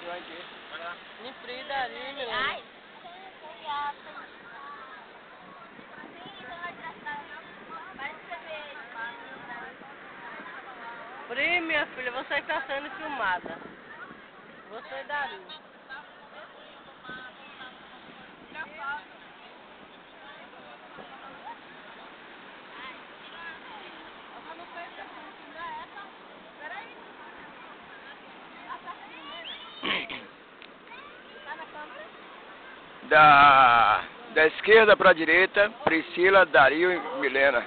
Em frio daria, meu. Ai. Pri, minha filha, você que está sendo filmada. Você daria. Da esquerda para a direita, Priscila, Dario e Milena.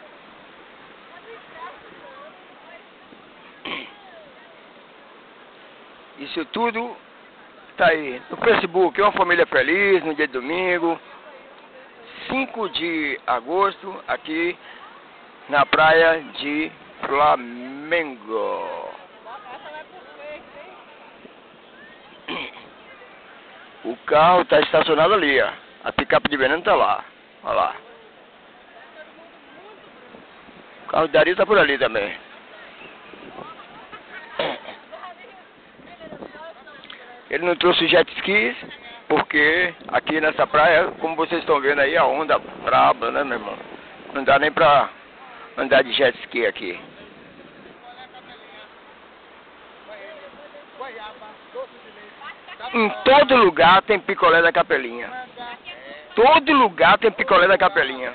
Isso tudo tá aí no Facebook. Uma família feliz no dia de domingo, 5 de agosto, aqui na praia de Flamengo. O carro está estacionado ali, ó. A picape de veneno tá lá. Olha lá. O carro de Dario tá por ali também. Ele não trouxe jet skis, porque aqui nessa praia, como vocês estão vendo aí, a onda braba, né, meu irmão? Não dá nem pra andar de jet ski aqui. Em todo lugar tem picolé da Capelinha. Todo lugar tem picolé da Capelinha.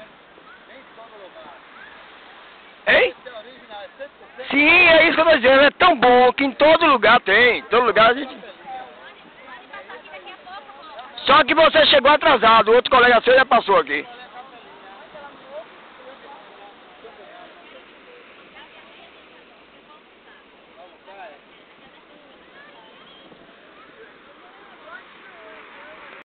Hein? Sim, é isso que eu tô dizendo. É tão bom que em todo lugar tem. Em todo lugar a gente... Só que você chegou atrasado. O outro colega seu já passou aqui.